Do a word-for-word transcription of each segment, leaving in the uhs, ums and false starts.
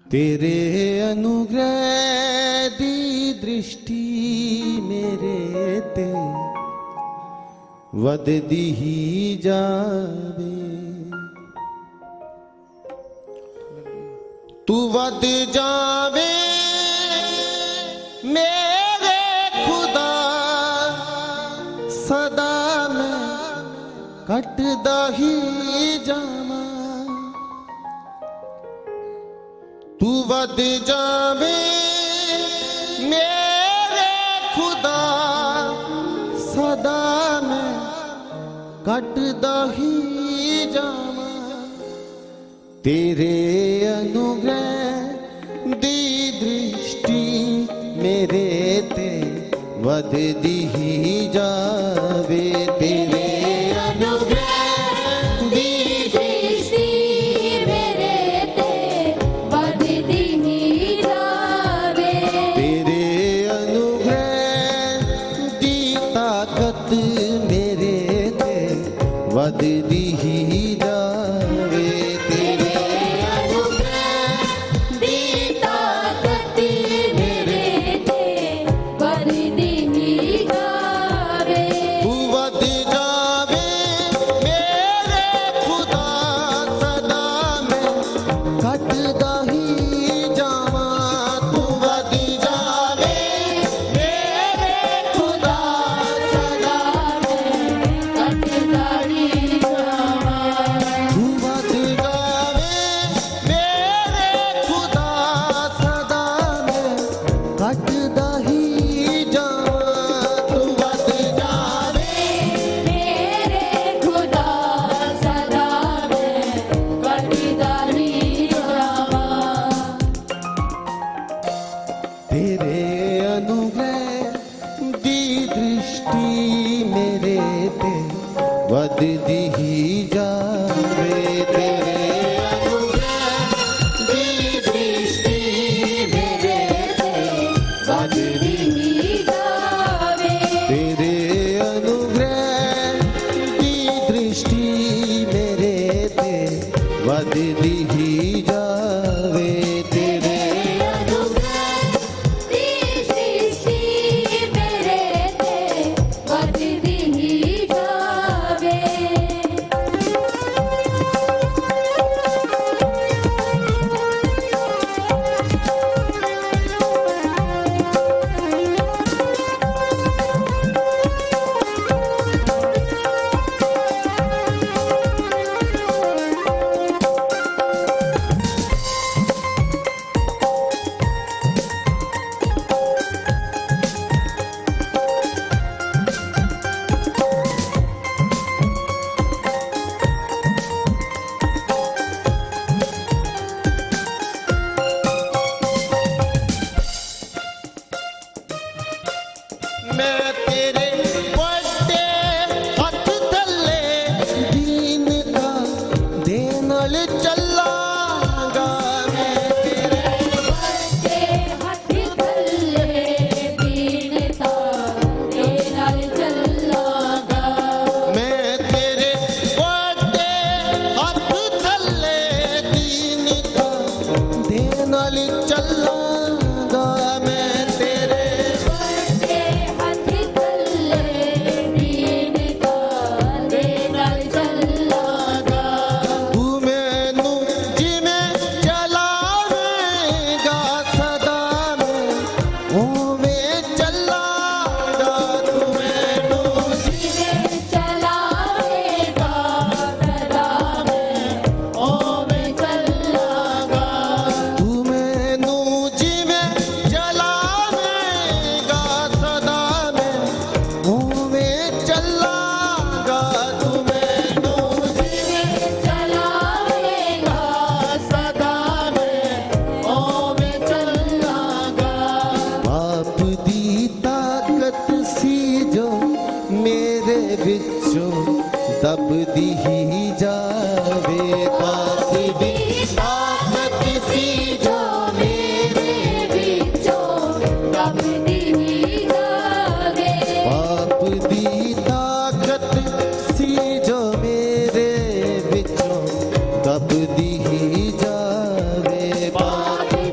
तेरे अनुग्रह दी दृष्टि मेरे ते वधदी ही जावे। तू वध जावे मेरे खुदा, सदा मैं कटदा ही जावा। तू वध जावे मेरे खुदा, सदा मैं कटदा ही जावा। तेरे अनुग्रह दी दृष्टि मेरे ते वधदी ही जावे। तेरे अनुग्रह दी दृष्टि मेरे ते वधदी ही जावे। तेरे अनुग्रह दी ताकत मेरे ते वधदी ही जावे। तेरे अनुग्रह दी ताकत मेरे ते वधदी ही जावे। तू वध जावे मेरे खुदा, सदा मैं कटदा ही जावा। तू वध जावे मेरे खुदा, सदा मैं कटदा ही जावा। तू वध जावे मेरे खुदा, सदा मैं कटदा ही जावा। तू वध जावे मेरे खुदा, सदा मैं कटदा ही जावा। तेरे अनुग्रह दी दृष्टि मेरे ते वधदी ही जावे। तेरे अनुग्रह दी दृष्टि मेरे ते वधदी ही जावे। तेरे अनुग्रह दी दृष्टि मेरे ते वधदी ही जावे। तेरे अनुग्रह दी दृष्टि मेरे ते वधदी ही जावे। मैं तेरे बड़े हथ थल्ले दीनता दे नाल चलांगा। मैं तेरे बड़े हथ थल्ले दीनता दे नाल चलांगा। मैं तेरे बड़े हथ थल्ले दीनता दे नाल चलांगा। मैं तेरे बड़े हथ थल्ले दीनता दे नाल चलांगा। तू मैनू जिवें चलावेगा, सदा मैं उवें चलांगा। तू मैनू जिवें चलावेगा, सदा मैं ओवें चलांगा। तू मैनू जिवें चलावेगा, सदा मैं उवें चलांगा। तू मैनू जिवें चलावेगा, सदा मैं ओवें चलांगा। पाप दी ताकत सी जो मेरे विचों दबदी ही जावे। पाप दी ताकत सी जो मेरे विचों दबदी ही जावे। पाप दी ताकत सी जो मेरे विचों दबदी ही जावे। पाप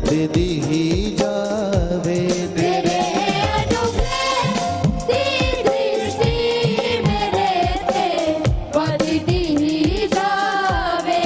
दी जावे। तेरे अनुग्रह दी दृष्टि मेरे ते बढ़ती जावे।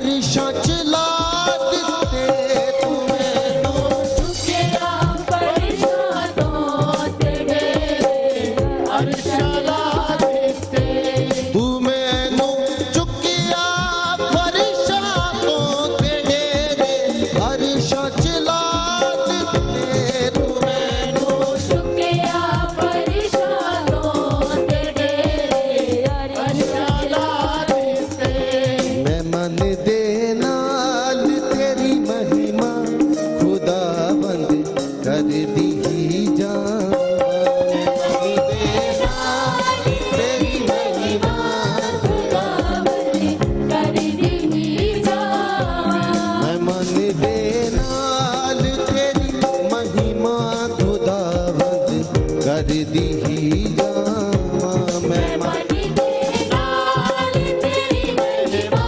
अरशां चला दिते तू मैनू चुकिया फरिश्तां तो तेरे अरशां ला दिते तू मैनू चुकिया फरिश्तां तो तेरे अरशां चला दिते तू मैनू चुकिया फरिश्तां तो तेरे अरशां ला दिते मैं मन दे नाल तेरी महिमा खुदाबंद कर दी जा तेरी महिमा खुदावंदी कर दी जा मैं मन दे नाल तेरी महिमा खुदाबंद कर दी जा मैं मनी दे नाल तेरी महिमा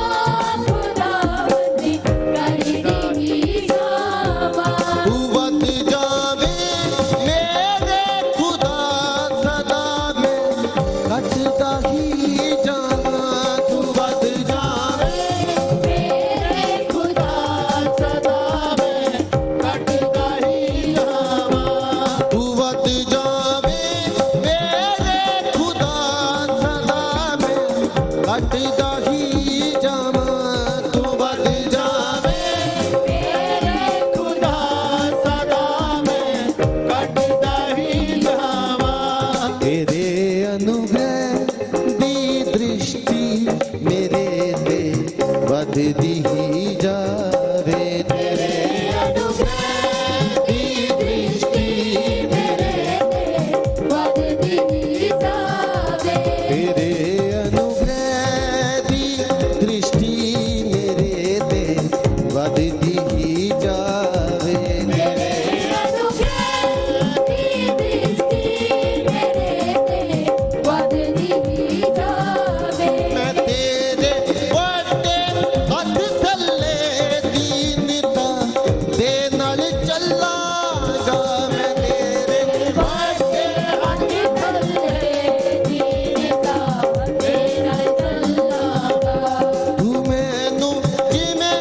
खुदावंदी कर दी जावा तू वध जावे मेरे खुदा सदा में कटदा ही जावा तू वध जावे मेरे खुदा सदा में कटदा ही जावा तू वध जावे मेरे खुदा सदा में कटदा ही जावा तू वध जावे मेरे खुदा सदा में कटदा ही जावा तेरे अनुग्रह दी दृष्टि मेरे ते वधदी ही जावे तेरे अनुग्रह की दृष्टि मेरे ते वधदी जावे तेरे अनुग्रह दी दृष्टि मेरे ते वधदी ही जावे मेरे अनुग्रह की दृष्टि मेरे ते वधदी जावे मैं तेरे वड्डे हथ थल्ले दीनता दे नाल चलांगा मैं तेरे वड्डे हथ थल्ले दीनता तेरा चलांगा तू मैनू जिमें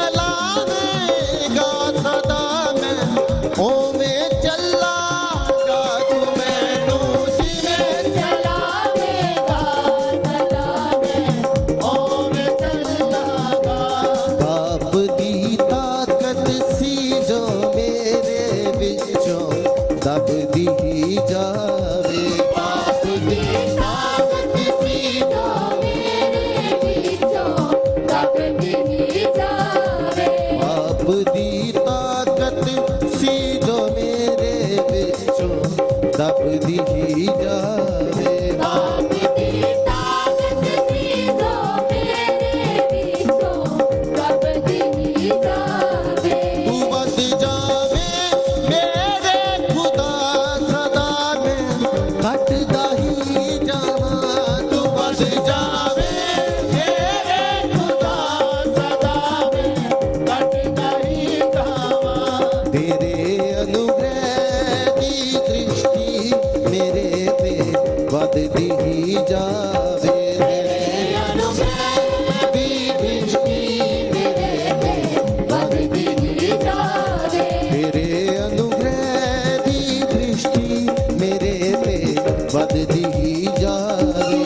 चलावेगा सदा मैं ओवें चलांगा तू मैनू जिमें चलावेगा सदा मैं ओवे चलांगा बाप दी ताकत सी जो मेरे विचों दबदी ही जावे बाप दी ताकत सी जो मेरे विचों दबदी जावे बाप दी ताकत सी जो मेरे विचों दबदी ही जावे बाप दी ताकत सी जो मेरे विचों दबदी जावे तू बद जावे मेरे खुदा सदा में कटदा ही जावा तू बद जावे मेरे खुदा सदा में कटदा ही जावा तेरे अनुग्रह की दृष्टि मेरे पे वधदी ही जावे तेरे अनुग्रह की दृष्टि मेरे पे वधदी जावे तेरे अनुग्रह दी दृष्टि मेरे पे वधदी ही जावे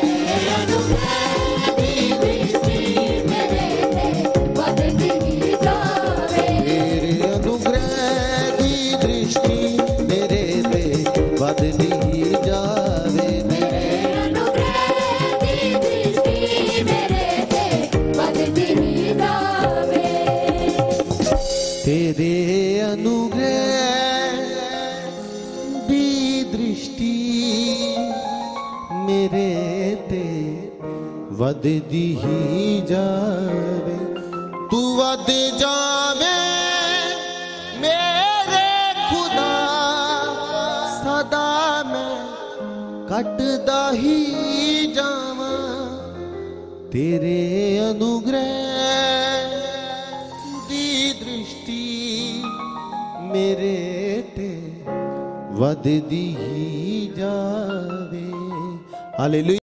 अनुग्रह की दृष्टि मेरे ते वधदी जावे तेरे अनुग्रह दी दृष्टि मेरे पे वधदी ही जावे अनुग्रह की दृष्टि मेरे ते वधदी जावे तेरे अनुग्रह दी दृष्टि मेरे ते वधदी ही जावे तू वध जावे मेरे खुदा सदा मैं कटदा ही जावा तेरे अनुग्रह दी दृष्टि मेरे ते वधदी ही जावे हालेलुया।